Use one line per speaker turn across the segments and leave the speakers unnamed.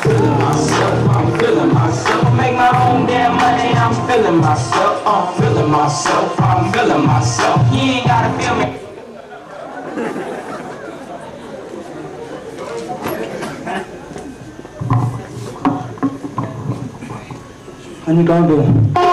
feeling myself, I'm feeling myself. Make my own damn money, I'm feeling myself, I'm feeling myself, I'm feeling myself. You ain't gotta feel me.
Honey, can't go.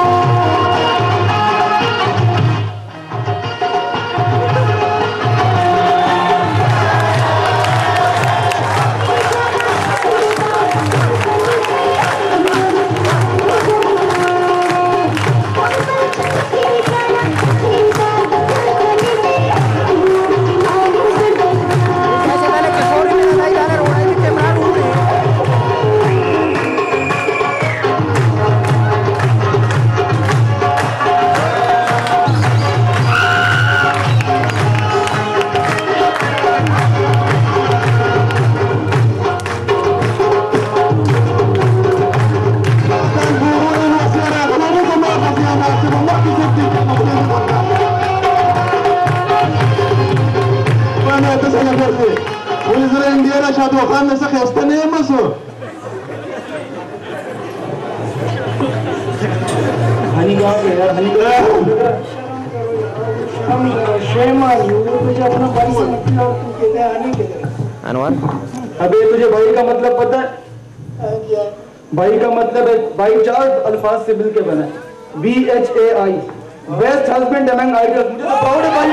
Anwar,
अबे तुझे भाई का मतलब पता है? भाई का मतलब है भाई 4 अल्फाज से मिलके बना है। BHAI, best husband among idols. मुझे तो प्राउड है भाई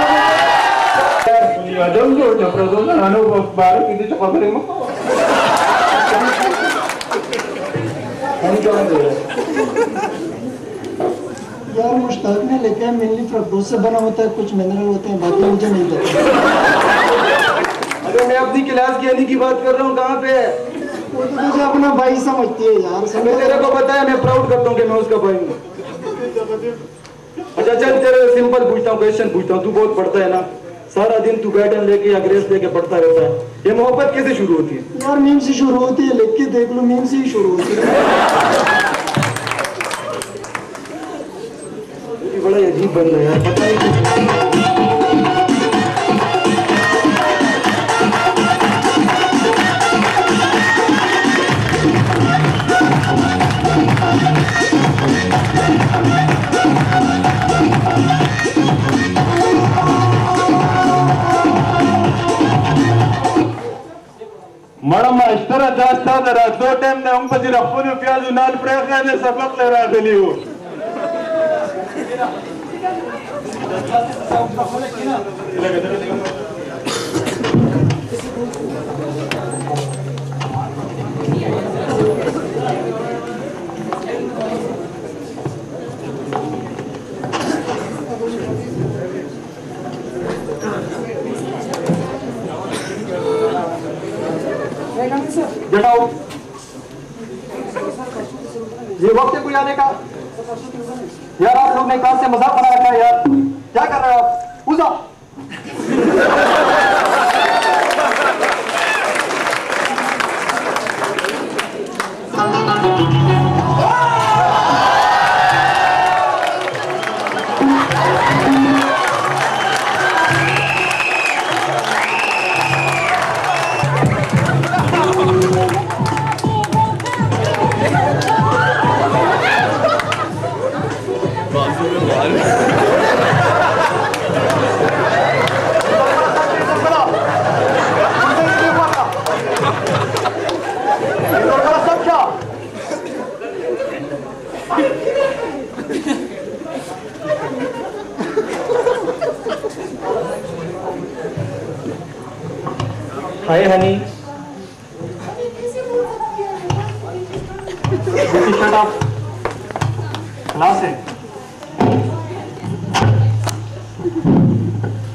यार मुश्ताक ने लेके मेनली फ्रक्टोज से बना होता है, कुछ मिनरल होते हैं, बाकी मुझे नहीं पता।
अरे मैं अपनी क्लास की हनी की बात कर रहा हूँ, कहाँ पे है?
वो तो तुझे अपना भाई समझती है यार।
मैं तेरे को पता है, मैं प्राउड करता हूँ कि मैं उसका भाई हूँ। अच्छा चल, तेरे सिंपल पूछता हूँ, क्वेश्चन पूछता हूँ। तू बहुत पढ़ता है ना, सारा दिन तू बैटन लेके या ग्रेस लेके पढ़ता रहता है। ये मोहब्बत कैसे शुरू होती है?
यार मीम से शुरू होती है, लिख के देख लो, मीम से ही शुरू होती है।
बड़ा अजीब बन रहा है यार, पता नहीं।
मड़म इश्तरा जास्ता दरा 2 टाइम ने हम पजिरा पूरी प्याज नाल प्रेखा ने सबक ले रहा दिली हो।
जटाओ, ये वक्त है कोई आने का? यार आप लोग ने कहां से मजाक बना रखा है यार? क्या कर रहे हो आप? Pooja hi honey, shut up, class है।